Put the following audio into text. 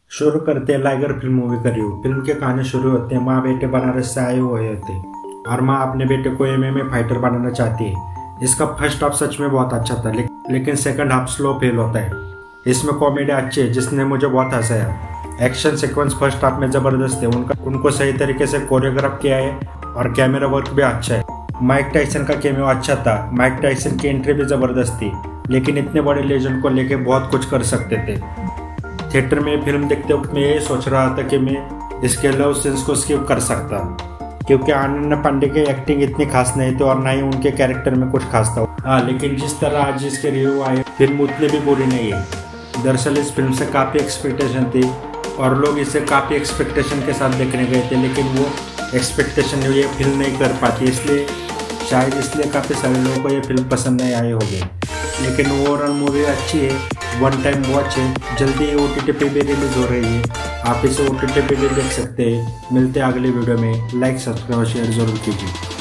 शुरू करते हैं लाइगर फिल्म मूवी का रिव्यू। फिल्म की कहानी शुरू होते हैं, माँ बेटे बनारस से आए हुए होते और माँ अपने बेटे को एमएमए फाइटर बनाना चाहती है। इसका फर्स्ट हाफ सच में बहुत अच्छा था, लेकिन सेकंड हाफ स्लो फेल होता है। इसमें कॉमेडी अच्छी है जिसने मुझे बहुत हंसाया। एक्शन सीक्वेंस फर्स्ट हाफ में जबरदस्त है, उनको सही तरीके से कोरियोग्राफ किया है और कैमरा वर्क भी अच्छा है। माइक टाइसन का कैमियो अच्छा था। माइक टाइसन की एंट्री भी जबरदस्त थी, लेकिन इतने बड़े लेजेंड को लेके बहुत कुछ कर सकते थे। थिएटर में फिल्म देखते वक्त मैं ये सोच रहा था कि मैं इसके लव सीन्स को स्किप कर सकता, क्योंकि अनन्या पांडे की एक्टिंग इतनी खास नहीं थी और ना ही उनके कैरेक्टर में कुछ खास था। हाँ, लेकिन जिस तरह आज इसके रिव्यू आए, फिल्म उतनी भी बुरी नहीं है। दरअसल इस फिल्म से काफ़ी एक्सपेक्टेशन थी और लोग इसे काफ़ी एक्सपेक्टेशन के साथ देखने गए थे, लेकिन वो एक्सपेक्टेशन ये फिल्म नहीं कर पाती, इसलिए शायद काफ़ी सारे लोगों को ये फिल्म पसंद नहीं आई होगी। लेकिन ओवरऑल मूवी अच्छी है, वन टाइम वॉच है। जल्दी OTT पे भी रिलीज हो रही है, आप इसे OTT पे भी देख सकते हैं। मिलते हैं अगले वीडियो में। लाइक सब्सक्राइब शेयर जरूर कीजिए।